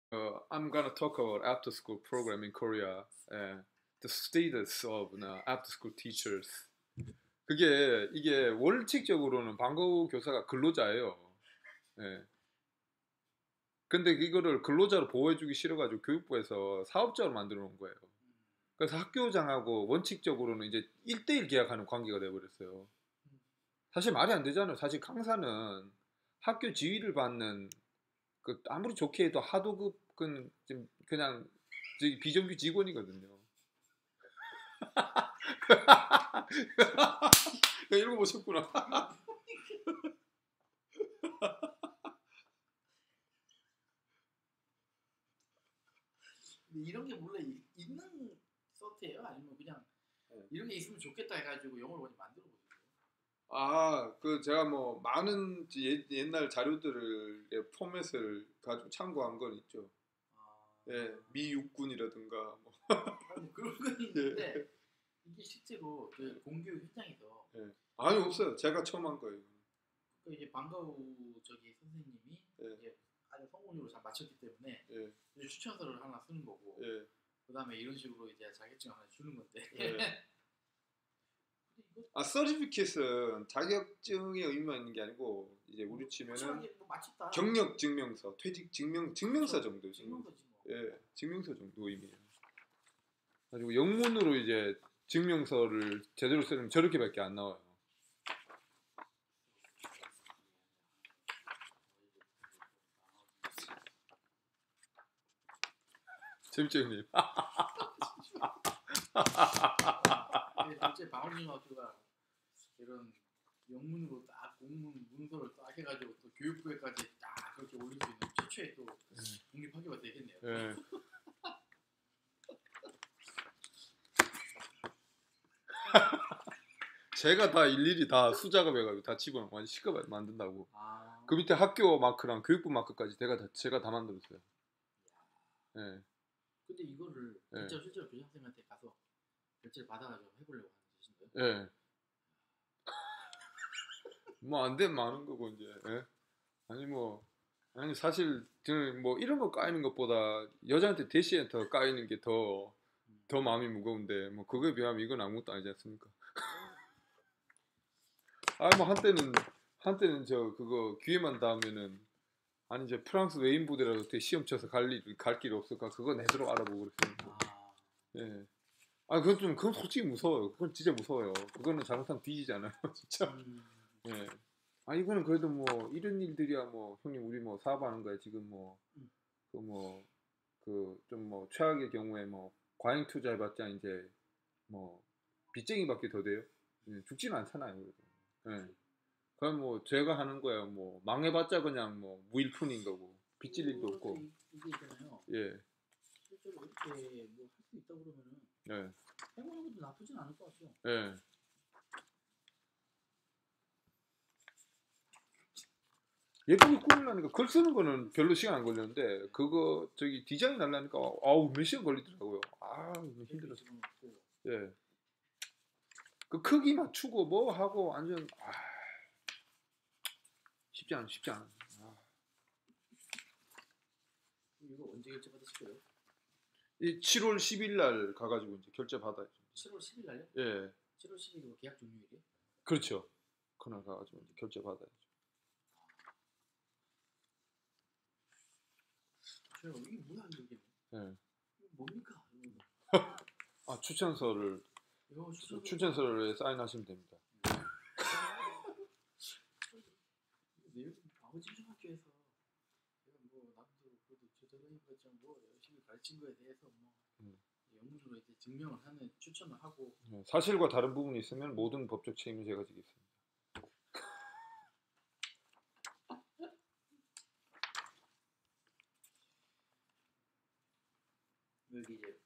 I'm gonna talk about after school program in Korea. The status of after school teachers. 이게 원칙적으로는 방과후 교사가 근로자예요. 예. 근데 이거를 근로자로 보호해주기 싫어가지고 교육부에서 사업자로 만들어 놓은 거예요. 그래서 학교장하고 원칙적으로는 이제 1대1 계약하는 관계가 돼버렸어요. 사실 말이 안 되잖아요. 사실 강사는 학교 지휘를 받는 그 아무리 좋게 해도 하도급은 그냥 비정규 직원이거든요. 읽어보셨구나. 이런 게 원래 있는 서트예요? 아니면 그냥 이런 게 있으면 좋겠다 해가지고 영어를 많이 만들어 보세요? 그 제가 뭐 많은 옛날 자료들을 포맷을 가지고 참고한 건 있죠. 예, 미 육군이라든가 뭐. 그런 건 있는데 이게 실제로 그 공교육 현장에서 아니 없어요. 제가 처음 한 거예요. 그 이제 방과후 선생님이 이제 아주 성공적으로 잘 마쳤기 때문에 이제 추천서를 하나 쓰는 거고 그 다음에 이런 식으로 이제 자격증 하나 주는 건데 서티피켓은 자격증의 의미만 있는 게 아니고 이제 우리 치면은 뭐 경력 증명서, 퇴직 증명서 정도. 증명서지 뭐. 예, 증명서 정도 의미예요. 가지고 영문으로 이제 증명서를 제대로 쓰면 저렇게밖에 안 나와요. 재밌죠, 형님? 실제 방울중학교가 이런 영문으로 딱 공문 문서를 딱 해가지고 또 교육부에까지 딱 그렇게 올릴 수 있는 최초의 또 독립학교가 되겠네요. 네. 제가 다 일일이 다 수작업해가지고 다 집어넣고 완전 시급 만든다고. 그 밑에 학교 마크랑 교육부 마크까지 제가 다 만들었어요. 네. 근데 이거를 진짜 실제로 교장선생님한테 가서 결제를 받아가지고 해보려고 하는 짓인가요? 네. 뭐 안 되면 많은 거고 이제. 예? 아니 사실 뭐 이런 거 까이는 것보다 여자한테 대시에 더 까이는 게 더 마음이 무거운데 뭐 그거에 비하면 이건 아무것도 아니지 않습니까? 뭐 한때는 저 그거 기회만 닿으면은 아니 이제 프랑스 외인 부대라도 시험 쳐서 갈 길 없을까 그거 내도록 알아보고 그랬어요. 예. 그건 솔직히 무서워요. 그건 진짜 무서워요. 그거는 잘못하면 뒤지잖아요, 진짜. 예. 이거는 그래도 뭐 이런 일들이야 뭐 형님 우리 뭐 사업하는 거야 지금 뭐 좀 뭐 최악의 경우에 뭐 과잉 투자해봤자 이제 뭐 빚쟁이밖에 더 돼요. 죽지는 않잖아요. 그래도. 예. 그럼 뭐 제가 하는 거야 뭐 망해봤자 그냥 뭐 무일푼인 거고 빚질 일도 없고. 이게 있잖아요. 예. 실제로 이렇게 뭐 할 수 있다 그러면은 해보는 것도 나쁘진 않을 것 같아요. 예. 예쁘게 꾸미려니까 글 쓰는 거는 별로 시간 안 걸렸는데 그거 디자인 하려니까 몇 시간 걸리더라고요. 힘들었어. 예. 그 크기 맞추고 뭐 하고 완전 쉽지 않아. 이거 언제 결제 받으실 거예요? 이 7월 10일 날 가가지고 이제 결제 받아야죠. 7월 10일 날요? 예. 7월 10일이 계약 종료일이에요? 그렇죠. 그날 가가지고 이제 결제 받아야죠. 이게 뭐야 이게? 예. 이거 뭡니까? 추천서를 사인하시면 됩니다. 내용 아버지 중학교에서 제가 뭐 남도 그래도 저저러니까 뭐 열심히 가르친 거에 대해서 뭐 영문으로 이제 증명을 하는 추천을 하고 사실과 다른 부분이 있으면 모든 법적 책임을 제가 지겠습니다. 여기 이제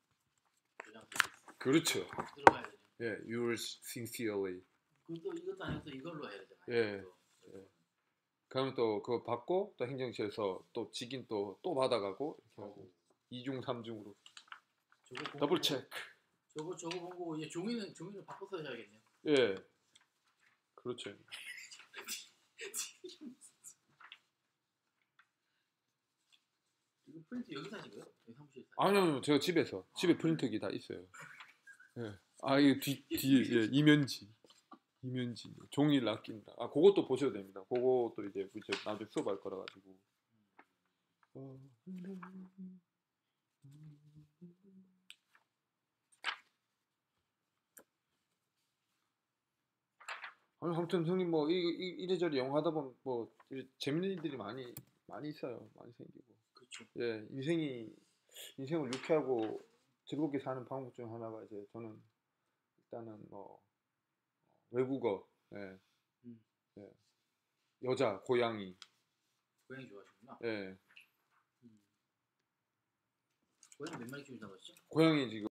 그렇죠. 들어가야 되죠. 예, yours sincerely. 이것도 아니고 또 이걸로 해야 되잖아요. 예. 그러면 또 그거 받고 또 행정처에서 또 직인 또 받아가고 이렇게 하고 2중 3중으로 더블 체크. 저거 보고 이제 종이는 바꿔서 해야겠네요. 예. 그렇죠. 이거 프린트 여기서 하신 거예요? 여기 사무실에서? 아니요, 제가 집에 프린터기 다 있어요. 예. 아, 이거 뒤에 예, 이면지 종이를 아낀다. 아, 그것도 보셔도 됩니다. 그것도 이제 나중에 수업할 거라 가지고. 아무튼 형님 뭐 이래저래 영화 하다 보면 뭐 재밌는 일들이 많이 있어요. 많이 생기고. 그렇죠. 예, 인생을 유쾌하고 즐겁게 사는 방법 중 하나가 이제 저는 일단은 뭐 외국어, 예, 예, 여자, 고양이 좋아하시구나. 예, 고양이 몇 마리 키운다고 했죠? 고양이 지금